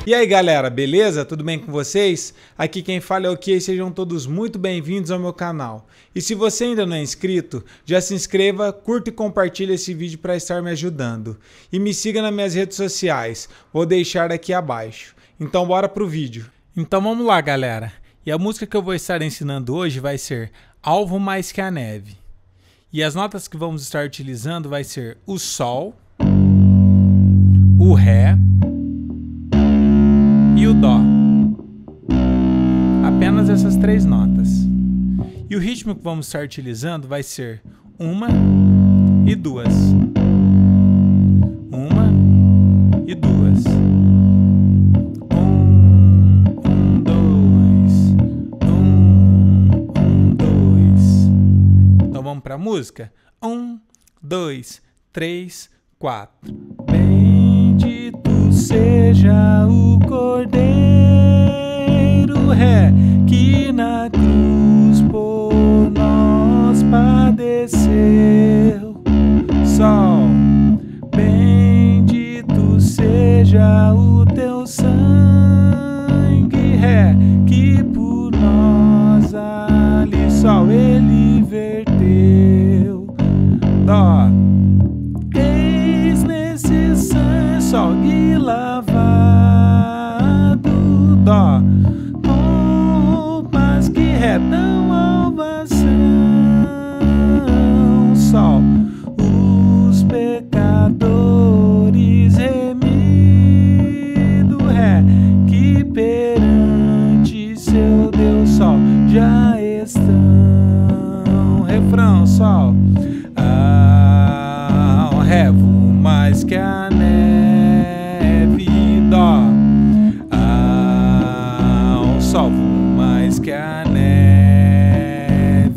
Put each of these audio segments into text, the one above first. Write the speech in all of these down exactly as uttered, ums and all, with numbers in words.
E aí galera, beleza? Tudo bem com vocês? Aqui quem fala é o Key, sejam todos muito bem-vindos ao meu canal. E se você ainda não é inscrito, já se inscreva, curta e compartilhe esse vídeo para estar me ajudando. E me siga nas minhas redes sociais, vou deixar aqui abaixo. Então bora pro vídeo. Então vamos lá galera, e a música que eu vou estar ensinando hoje vai ser Alvo Mais Que a Neve. E as notas que vamos estar utilizando vai ser o Sol, o Ré e o Dó. Apenas essas três notas. E o ritmo que vamos estar utilizando vai ser uma e duas. Uma e duas. Um, um, dois. Um, um, dois. Então vamos para a música? Um, dois, três, quatro. Bendito seja o Cordeiro, Ré, que na cruz por nós padeceu. Sol, bendito seja o teu sangue, Ré, que por nós ali, Sol, ele verteu. Dó, eis nesse sangue, Sol, e lavado, Dó, roupas que Ré dão alvação, Sol, os pecadores remido, Ré, que perante seu Deus, Sol, já estão. Refrão, Sol, ao Ré, vou mais que a neve, Dó, ao Sol, vou mais que a neve.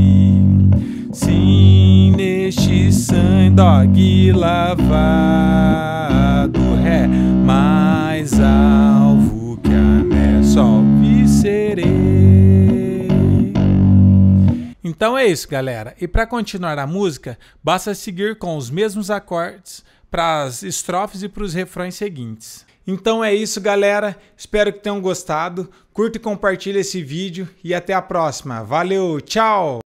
Sim, neste sangue, Dó, que lavado, Ré, mais alvo que a neve, Sol, vi serei. Então é isso, galera. E para continuar a música, basta seguir com os mesmos acordes para as estrofes e para os refrões seguintes. Então é isso, galera. Espero que tenham gostado. Curta e compartilhe esse vídeo e até a próxima. Valeu, tchau!